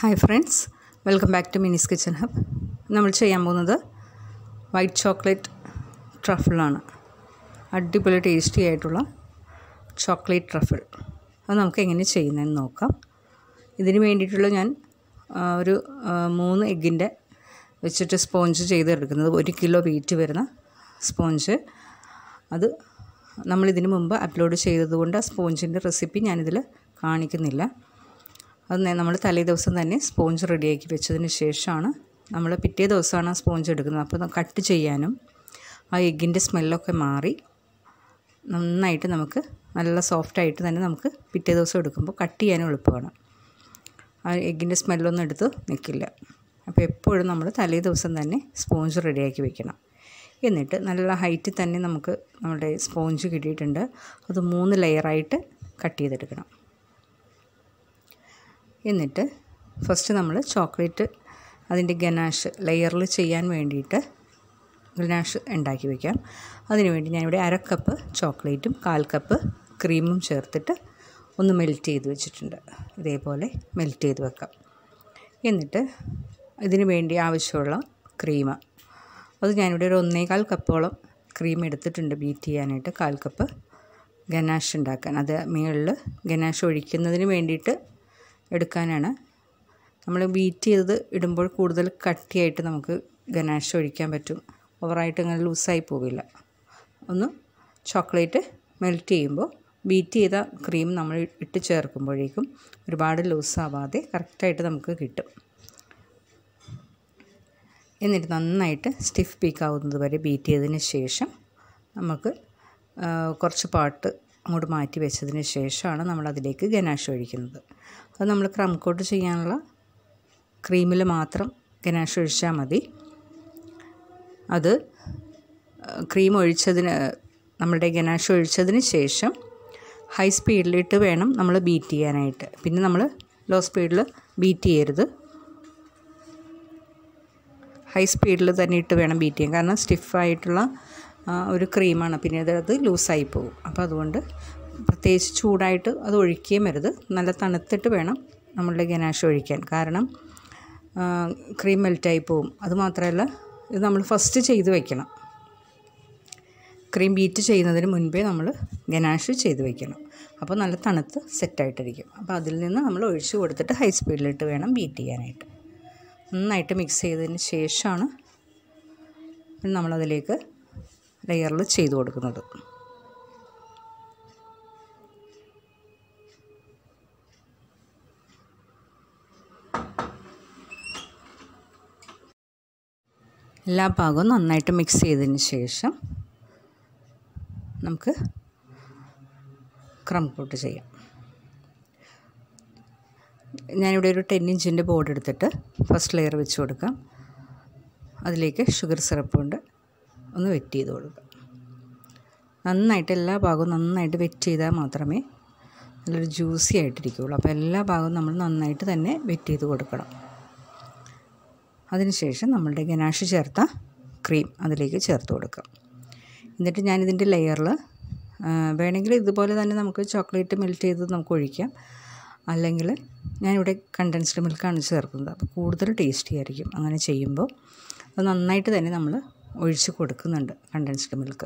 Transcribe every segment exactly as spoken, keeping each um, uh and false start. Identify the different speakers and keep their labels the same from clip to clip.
Speaker 1: Hi friends, welcome back to Mini's kitchen hub. നമ്മൾ ചെയ്യാൻ പോകുന്നത് വൈറ്റ് ചോക്ലേറ്റ് ട്രഫിളാണ്. അടിപൊളി ടേസ്റ്റി ആയിട്ടുള്ള ചോക്ലേറ്റ് ട്രഫിൾ. അത് നമുക്ക് എങ്ങനെ ചെയ്യുന്നതെന്ന് നോക്കാം. ഇതിന് വേണ്ടിയിട്ടുള്ള ഞാൻ ഒരു മൂന്ന് എഗ്ഗിൻ്റെ വെച്ചിട്ട് സ്പോഞ്ച് ചെയ്തെടുക്കുന്നത്. ഒരു കിലോ വെയിറ്റ് വരുന്ന സ്പോഞ്ച്. അത് നമ്മളിതിന് മുമ്പ് അപ്ലോഡ് ചെയ്തതുകൊണ്ട് ആ സ്പോഞ്ചിൻ്റെ റെസിപ്പി ഞാനിതിൽ കാണിക്കുന്നില്ല. അത് നമ്മൾ തലേ ദിവസം തന്നെ സ്പോഞ്ച് റെഡിയാക്കി വെച്ചതിന് ശേഷമാണ് നമ്മൾ പിറ്റേ ദിവസമാണ് ആ സ്പോഞ്ച് എടുക്കുന്നത്. അപ്പോൾ കട്ട് ചെയ്യാനും ആ എഗ്ഗിൻ്റെ സ്മെല്ലൊക്കെ മാറി നന്നായിട്ട് നമുക്ക് നല്ല സോഫ്റ്റായിട്ട് തന്നെ നമുക്ക് പിറ്റേ ദിവസം എടുക്കുമ്പോൾ കട്ട് ചെയ്യാനും എളുപ്പമാണ്. ആ എഗ്ഗിൻ്റെ സ്മെല്ലൊന്നും എടുത്ത് നിൽക്കില്ല. അപ്പോൾ എപ്പോഴും നമ്മൾ തലേ ദിവസം തന്നെ സ്പോഞ്ച് റെഡിയാക്കി വെക്കണം. എന്നിട്ട് നല്ല ഹൈറ്റിൽ തന്നെ നമുക്ക് നമ്മുടെ സ്പോഞ്ച് കിട്ടിയിട്ടുണ്ട്. അത് മൂന്ന് ലെയറായിട്ട് കട്ട് ചെയ്തെടുക്കണം. എന്നിട്ട് ഫസ്റ്റ് നമ്മൾ ചോക്ലേറ്റ് അതിൻ്റെ ഗനാഷ് ലെയറിൽ ചെയ്യാൻ വേണ്ടിയിട്ട് ഗനാഷ് ഉണ്ടാക്കി വയ്ക്കാം. അതിനുവേണ്ടി ഞാനിവിടെ അര കപ്പ് ചോക്ലേറ്റും കാൽ കപ്പ് ക്രീമും ചേർത്തിട്ട് ഒന്ന് മെൽറ്റ് ചെയ്ത് വെച്ചിട്ടുണ്ട്. ഇതേപോലെ മെൽറ്റ് ചെയ്ത് വെക്കാം. എന്നിട്ട് ഇതിന് വേണ്ടി ആവശ്യമുള്ള ക്രീം, അത് ഞാനിവിടെ ഒരു ഒന്നേകാൽ കപ്പോളം ക്രീം എടുത്തിട്ടുണ്ട് ബീറ്റ് ചെയ്യാനായിട്ട്. കാൽ കപ്പ് ഗനാഷ് ഉണ്ടാക്കാൻ, അത് മുകളിൽ ഗനാഷ് ഒഴിക്കുന്നതിന് വേണ്ടിയിട്ട് എടുക്കാനാണ്. നമ്മൾ ബീറ്റ് ചെയ്ത് ഇടുമ്പോൾ കൂടുതൽ കട്ടിയായിട്ട് നമുക്ക് ഗനാഷ് ഒഴിക്കാൻ പറ്റും. ഓവറായിട്ട് അങ്ങനെ ലൂസായി പോവില്ല. ഒന്ന് ചോക്ലേറ്റ് മെൽറ്റ് ചെയ്യുമ്പോൾ ബീറ്റ് ചെയ്ത ക്രീം നമ്മൾ ഇട്ട് ചേർക്കുമ്പോഴേക്കും ഒരുപാട് ലൂസാവാതെ കറക്റ്റായിട്ട് നമുക്ക് കിട്ടും. എന്നിട്ട് നന്നായിട്ട് സ്റ്റിഫ് പീക്കാവുന്നത് വരെ ബീറ്റ് ചെയ്തതിന് ശേഷം നമുക്ക് കുറച്ച് പാട്ട് അങ്ങോട്ട് മാറ്റി വെച്ചതിന് ശേഷമാണ് നമ്മളതിലേക്ക് ഗനാഷ് ഒഴിക്കുന്നത്. അത് നമ്മൾ ക്രം കോട്ട് ചെയ്യാനുള്ള ക്രീമിൽ മാത്രം ഗനാഷ് ഒഴിച്ചാൽ മതി. അത് ക്രീം ഒഴിച്ചതിന് നമ്മളുടെ ഗനാഷ് ഒഴിച്ചതിന് ശേഷം ഹൈ സ്പീഡിലിട്ട് വേണം നമ്മൾ ബീറ്റ് ചെയ്യാനായിട്ട്. പിന്നെ നമ്മൾ ലോ സ്പീഡിൽ ബീറ്റ് ചെയ്യരുത്. ഹൈ സ്പീഡിൽ തന്നെ ഇട്ട് വേണം ബീറ്റ് ചെയ്യാൻ. കാരണം സ്റ്റിഫായിട്ടുള്ള ഒരു ക്രീമാണ്, പിന്നെ അത് ലൂസായി പോകും. അപ്പോൾ അതുകൊണ്ട് പ്രത്യേകിച്ച് ചൂടായിട്ട് അത് ഒഴിക്കുകയും വരുത്. നല്ല തണുത്തിട്ട് വേണം നമ്മളുടെ ഗനാഷ് ഒഴിക്കാൻ. കാരണം ക്രീം മെൽറ്റായി പോകും. അതുമാത്രമല്ല, ഇത് നമ്മൾ ഫസ്റ്റ് ചെയ്ത് വയ്ക്കണം. ക്രീം ബീറ്റ് ചെയ്യുന്നതിന് മുൻപേ നമ്മൾ ഗനാഷ് ചെയ്ത് വയ്ക്കണം. അപ്പോൾ നല്ല തണുത്ത് സെറ്റായിട്ടിരിക്കും. അപ്പോൾ അതിൽ നിന്ന് നമ്മൾ ഒഴിച്ച് കൊടുത്തിട്ട് ഹൈ സ്പീഡിലിട്ട് വേണം ബീറ്റ് ചെയ്യാനായിട്ട്. നന്നായിട്ട് മിക്സ് ചെയ്തതിന് ശേഷമാണ് നമ്മളതിലേക്ക് ലെയറിൽ ചെയ്ത് കൊടുക്കുന്നത്. എല്ലാ ഭാഗവും നന്നായിട്ട് മിക്സ് ചെയ്തതിന് ശേഷം നമുക്ക് ക്രം കോട്ട് ചെയ്യാം. ഞാനിവിടെ ഒരു ടെൻ ഇഞ്ചിൻ്റെ ബോർഡ് എടുത്തിട്ട് ഫസ്റ്റ് ലെയർ വെച്ച് കൊടുക്കാം. അതിലേക്ക് ഷുഗർ സിറപ്പ് കൊണ്ട് ഒന്ന് വെറ്റ് ചെയ്ത് കൊടുക്കാം. നന്നായിട്ട് എല്ലാ ഭാഗവും നന്നായിട്ട് വെറ്റ് ചെയ്താൽ മാത്രമേ നല്ലൊരു ജ്യൂസി ആയിട്ടിരിക്കുകയുള്ളൂ. അപ്പോൾ എല്ലാ ഭാഗവും നമ്മൾ നന്നായിട്ട് തന്നെ വെറ്റ് ചെയ്ത് കൊടുക്കണം. അതിനുശേഷം നമ്മളുടെ ഗനാഷ് ചേർത്ത ക്രീം അതിലേക്ക് ചേർത്ത് കൊടുക്കാം. എന്നിട്ട് ഞാനിതിൻ്റെ ലെയറിൽ വേണമെങ്കിൽ ഇതുപോലെ തന്നെ നമുക്ക് ചോക്ലേറ്റ് മെൽറ്റ് ചെയ്ത് നമുക്ക് ഒഴിക്കാം. അല്ലെങ്കിൽ ഞാനിവിടെ കണ്ടൻസ്ഡ് മിൽക്കാണ് ചേർക്കുന്നത്. അപ്പോൾ കൂടുതൽ ടേസ്റ്റി ആയിരിക്കും അങ്ങനെ ചെയ്യുമ്പോൾ. അത് നന്നായിട്ട് തന്നെ നമ്മൾ ഒഴിച്ച് കൊടുക്കുന്നുണ്ട് കണ്ടൻസ്ഡ് മിൽക്ക്.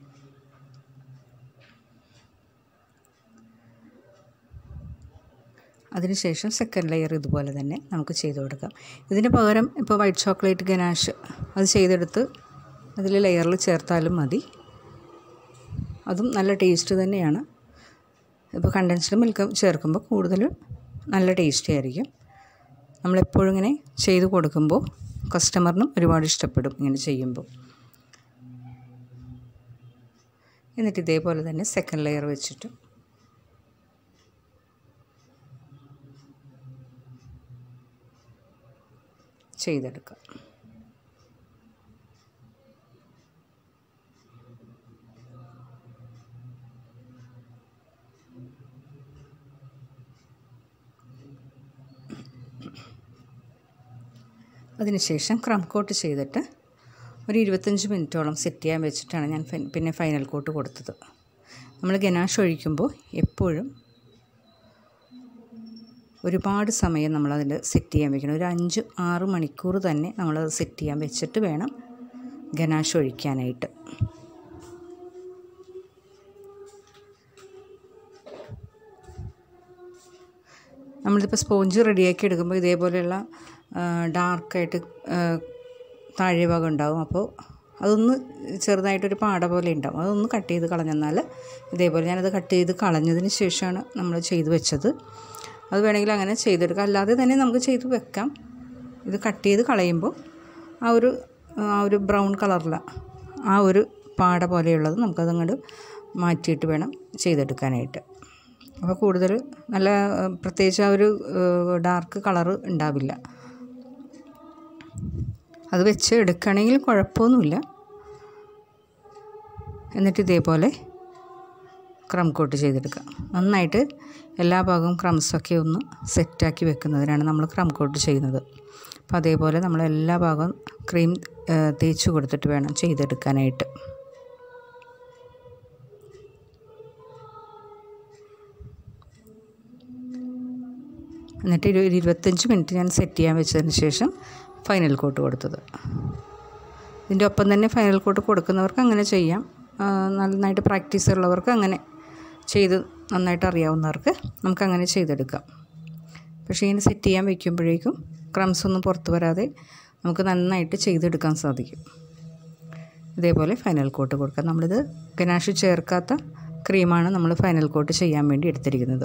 Speaker 1: അതിനുശേഷം സെക്കൻഡ് ലെയർ ഇതുപോലെ തന്നെ നമുക്ക് ചെയ്ത് കൊടുക്കാം. ഇതിന് പകരം ഇപ്പോൾ വൈറ്റ് ചോക്ലേറ്റ് ഗനാഷ് അത് ചെയ്തെടുത്ത് അതിൽ ലെയറിൽ ചേർത്താലും മതി. അതും നല്ല ടേസ്റ്റ് തന്നെയാണ്. ഇപ്പോൾ കണ്ടൻസ്ഡ് മിൽക്ക് ചേർക്കുമ്പോൾ കൂടുതൽ നല്ല ടേസ്റ്റി ആയിരിക്കും. നമ്മളെപ്പോഴും ഇങ്ങനെ ചെയ്ത് കൊടുക്കുമ്പോൾ കസ്റ്റമറിനും ഒരുപാട് ഇഷ്ടപ്പെടും ഇങ്ങനെ ചെയ്യുമ്പോൾ. എന്നിട്ട് ഇതേപോലെ തന്നെ സെക്കൻഡ് ലെയർ വെച്ചിട്ട് ചെയ്തെടുക്കാം. അതിനുശേഷം ക്രം കോട്ട് ചെയ്തിട്ട് ഒരു ഇരുപത്തഞ്ച് മിനിറ്റോളം സെറ്റ് ചെയ്യാൻ വെച്ചിട്ടാണ് ഞാൻ പിന്നെ ഫൈനൽ കോട്ട് കൊടുത്തത്. നമ്മൾ ഗനാഷ് ഒഴിക്കുമ്പോൾ എപ്പോഴും ഒരുപാട് സമയം നമ്മളതിൽ സെറ്റ് ചെയ്യാൻ വെക്കണം. ഒരു അഞ്ച് ആറ് മണിക്കൂർ തന്നെ നമ്മളത് സെറ്റ് ചെയ്യാൻ വെച്ചിട്ട് വേണം ഗനാഷ് ഒഴിക്കാനായിട്ട്. നമ്മളിതിപ്പോൾ സ്പോഞ്ച് റെഡിയാക്കി എടുക്കുമ്പോൾ ഇതേപോലെയുള്ള ഡാർക്കായിട്ട് താഴെ ഭാഗം ഉണ്ടാവും. അപ്പോൾ അതൊന്ന് ചെറുതായിട്ടൊരു പാട പോലെ ഉണ്ടാവും. അതൊന്ന് കട്ട് ചെയ്ത് കളഞ്ഞെന്നാൽ ഇതേപോലെ ഞാനത് കട്ട് ചെയ്ത് കളഞ്ഞതിന് ശേഷമാണ് നമ്മൾ ചെയ്ത് വെച്ചത്. അത് വേണമെങ്കിൽ അങ്ങനെ ചെയ്തെടുക്കാം, അല്ലാതെ തന്നെ നമുക്ക് ചെയ്ത് വെക്കാം. ഇത് കട്ട് ചെയ്ത് കളയുമ്പോൾ ആ ഒരു ആ ഒരു ബ്രൗൺ കളറില ആ ഒരു പാട പോലെയുള്ളത് നമുക്കതങ്ങോട്ട് മാറ്റിയിട്ട് വേണം ചെയ്തെടുക്കാനായിട്ട്. അപ്പോൾ കൂടുതൽ നല്ല പ്രത്യേകിച്ച് ആ ഒരു ഡാർക്ക് കളറ് ഉണ്ടാവില്ല. അത് വെച്ച് എടുക്കുകയാണെങ്കിൽ കുഴപ്പമൊന്നുമില്ല. എന്നിട്ട് ഇതേപോലെ ക്രം കോട്ട് ചെയ്തെടുക്കാം. നന്നായിട്ട് എല്ലാ ഭാഗവും ക്രംസൊക്കെ ഒന്ന് സെറ്റാക്കി വെക്കുന്നതിനാണ് നമ്മൾ ക്രം കോട്ട് ചെയ്യുന്നത്. അപ്പോൾ അതേപോലെ നമ്മൾ എല്ലാ ഭാഗവും ക്രീം തേച്ച് കൊടുത്തിട്ട് വേണം ചെയ്തെടുക്കാനായിട്ട്. എന്നിട്ട് ഒരു ഇരുപത്തഞ്ച് മിനിറ്റ് ഞാൻ സെറ്റ് ചെയ്യാൻ വെച്ചതിന് ശേഷം ഫൈനൽ കോട്ട് കൊടുത്തത്. ഇതിൻ്റെ ഒപ്പം തന്നെ ഫൈനൽ കോട്ട് കൊടുക്കുന്നവർക്ക് അങ്ങനെ ചെയ്യാം. നന്നായിട്ട് പ്രാക്ടീസ് ഉള്ളവർക്ക് അങ്ങനെ ചെയ്ത് നന്നായിട്ട് അറിയാവുന്നവർക്ക് നമുക്കങ്ങനെ ചെയ്തെടുക്കാം. പക്ഷേ ഇങ്ങനെ സെറ്റ് ചെയ്യാൻ വയ്ക്കുമ്പോഴേക്കും ക്രംസ് ഒന്നും പുറത്ത് വരാതെ നമുക്ക് നന്നായിട്ട് ചെയ്തെടുക്കാൻ സാധിക്കും. ഇതേപോലെ ഫൈനൽ കോട്ട് കൊടുക്കാം. നമ്മളിത് ഗനാഷ് ചേർക്കാത്ത ക്രീമാണ് നമ്മൾ ഫൈനൽ കോട്ട് ചെയ്യാൻ വേണ്ടി എടുത്തിരിക്കുന്നത്.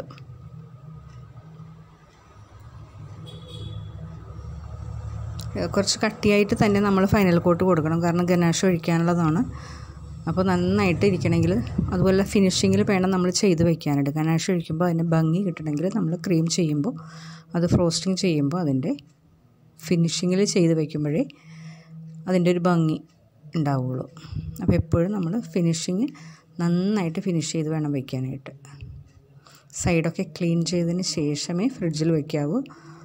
Speaker 1: കുറച്ച് കട്ടിയായിട്ട് തന്നെ നമ്മൾ ഫൈനൽ കോട്ട് കൊടുക്കണം, കാരണം ഗനാഷ് ഒഴിക്കാനുള്ളതാണ്. അപ്പോൾ നന്നായിട്ട് ഇരിക്കണമെങ്കിൽ അതുപോലെ ഫിനിഷിങ്ങിൽ വേണം നമ്മൾ ചെയ്ത് വയ്ക്കാനായിട്ട്. ഗനാഷ് ഒഴിക്കുമ്പോൾ അതിൻ്റെ ഭംഗി കിട്ടണമെങ്കിൽ നമ്മൾ ക്രീം ചെയ്യുമ്പോൾ അത് ഫ്രോസ്റ്റിങ് ചെയ്യുമ്പോൾ അതിൻ്റെ ഫിനിഷിങ്ങിൽ ചെയ്ത് വയ്ക്കുമ്പോഴേ അതിൻ്റെ ഒരു ഭംഗി ഉണ്ടാവുള്ളൂ. അപ്പോൾ എപ്പോഴും നമ്മൾ ഫിനിഷിങ് നന്നായിട്ട് ഫിനിഷ് ചെയ്ത് വേണം വയ്ക്കാനായിട്ട്. സൈഡൊക്കെ ക്ലീൻ ചെയ്തതിന് ശേഷമേ ഫ്രിഡ്ജിൽ വയ്ക്കാവൂ.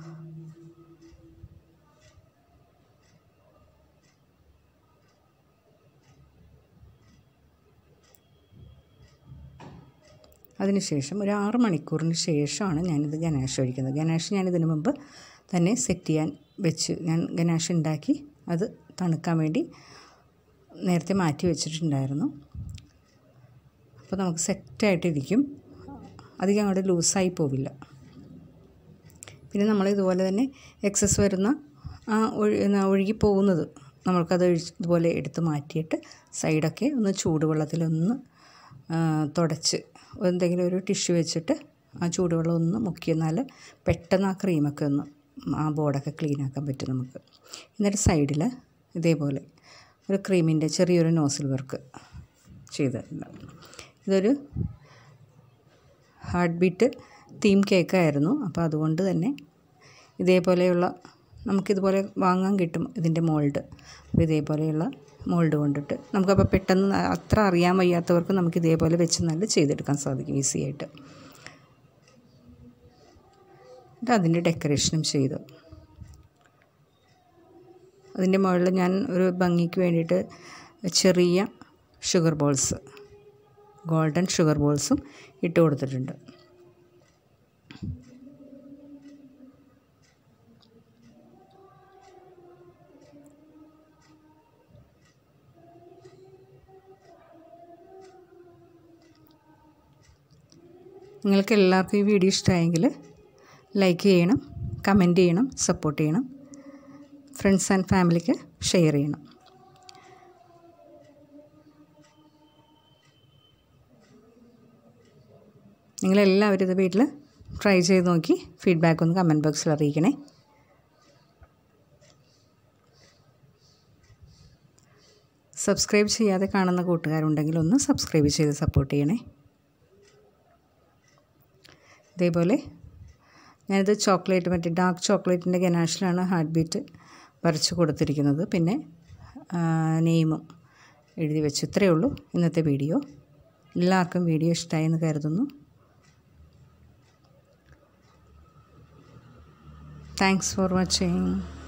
Speaker 1: അതിനുശേഷം ഒരു ആറ് മണിക്കൂറിന് ശേഷമാണ് ഞാനിത് ഗനാഷ് ഒഴിക്കുന്നത്. ഗനാഷ് ഞാനിതിന് മുമ്പ് തന്നെ സെറ്റ് ചെയ്യാൻ വെച്ച് ഞാൻ ഗനാഷ് ഉണ്ടാക്കി അത് തണുക്കാൻ വേണ്ടി നേരത്തെ മാറ്റി വെച്ചിട്ടുണ്ടായിരുന്നു. അപ്പോൾ നമുക്ക് സെറ്റായിട്ടിരിക്കും, അധികം അങ്ങോട്ട് ലൂസായി പോവില്ല. പിന്നെ നമ്മൾ ഇതുപോലെ തന്നെ എക്സസ് വരുന്ന ആ ഒഴുകി പോകുന്നത് നമ്മൾക്കത് ഇതുപോലെ എടുത്ത് മാറ്റിയിട്ട് സൈഡൊക്കെ ഒന്ന് ചൂടുവെള്ളത്തിലൊന്ന് തുടച്ച് എന്തെങ്കിലും ഒരു ടിഷ്യൂ വെച്ചിട്ട് ആ ചൂടുവെള്ളം ഒന്ന് മുക്കിയെന്നാൽ പെട്ടെന്ന് ആ ക്രീമൊക്കെ ഒന്ന് ആ ബോർഡൊക്കെ ക്ലീനാക്കാൻ പറ്റും നമുക്ക്. എന്നിട്ട് സൈഡിൽ ഇതേപോലെ ഒരു ക്രീമിൻ്റെ ചെറിയൊരു നോസിൽ വർക്ക് ചെയ്തിട്ടുണ്ട്. ഇതൊരു ഹാർട്ട് ബീറ്റ് തീം കേക്കായിരുന്നു. അപ്പോൾ അതുകൊണ്ട് തന്നെ ഇതേപോലെയുള്ള നമുക്കിതുപോലെ വാങ്ങാൻ കിട്ടും ഇതിൻ്റെ മോൾഡ്. അപ്പോൾ ഇതേപോലെയുള്ള മോൾഡ് കൊണ്ടിട്ട് നമുക്കപ്പോൾ പെട്ടെന്ന് അത്ര അറിയാൻ വയ്യാത്തവർക്ക് നമുക്ക് ഇതേപോലെ വെച്ച് നല്ല ചെയ്തെടുക്കാൻ സാധിക്കും ഈസി ആയിട്ട്. എന്നിട്ട് അതിൻ്റെ ഡെക്കറേഷനും ചെയ്തു. അതിൻ്റെ മുകളിൽ ഞാൻ ഒരു ഭംഗിക്ക് വേണ്ടിയിട്ട് ചെറിയ ഷുഗർ ബോൾസ്, ഗോൾഡൻ ഷുഗർ ബോൾസും ഇട്ട് കൊടുത്തിട്ടുണ്ട്. നിങ്ങൾക്ക് എല്ലാവർക്കും ഈ വീഡിയോ ഇഷ്ടമായെങ്കിൽ ലൈക്ക് ചെയ്യണം, കമൻറ്റ് ചെയ്യണം, സപ്പോർട്ട് ചെയ്യണം, ഫ്രണ്ട്സ് ആൻഡ് ഫാമിലിക്ക് ഷെയർ ചെയ്യണം. നിങ്ങളെല്ലാവരും ഇത് വീട്ടിൽ ട്രൈ ചെയ്ത് നോക്കി ഫീഡ്ബാക്ക് ഒന്ന് കമൻറ്റ് ബോക്സിൽ അറിയിക്കണേ. സബ്സ്ക്രൈബ് ചെയ്യാതെ കാണുന്ന കൂട്ടുകാരുണ്ടെങ്കിൽ ഒന്ന് സബ്സ്ക്രൈബ് ചെയ്ത് സപ്പോർട്ട് ചെയ്യണേ. ഇതേപോലെ ഞാനിത് ചോക്ലേറ്റ് മറ്റേ ഡാർക്ക് ചോക്ലേറ്റിൻ്റെ ഗനാഷിലാണ് ഹാർട്ട് ബീറ്റ് വരച്ച് കൊടുത്തിരിക്കുന്നത്. പിന്നെ നെയിമും എഴുതി വെച്ചു. ഇത്രയേ ഉള്ളൂ ഇന്നത്തെ വീഡിയോ. എല്ലാവർക്കും വീഡിയോ ഇഷ്ടമായെന്ന് കരുതുന്നു. Thanks for watching.